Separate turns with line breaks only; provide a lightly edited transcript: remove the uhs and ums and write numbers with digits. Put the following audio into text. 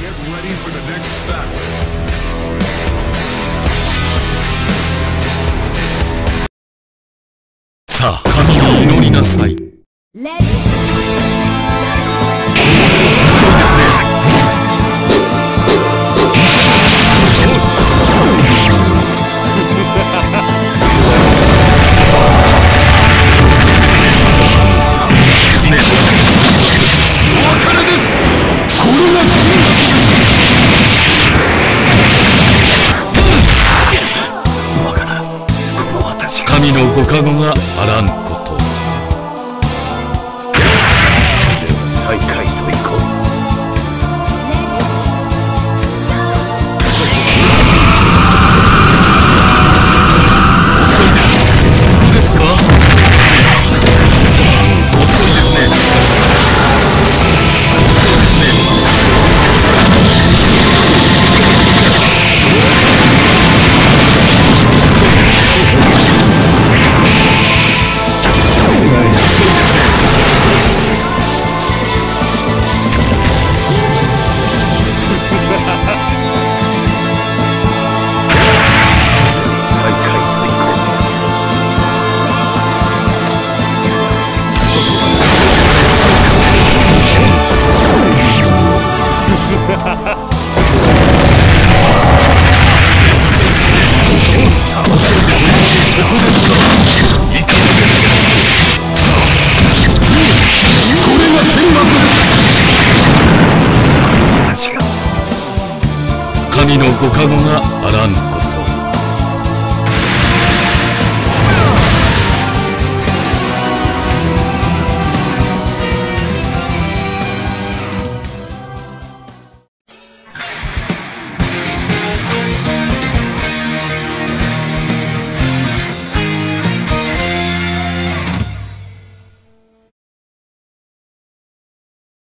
さあ、神に祈りなさい。神のご加護があらんこと。
では再会といこう。
遅いです。どうですか？遅いですね。そうですね。神のご加護があらんこと。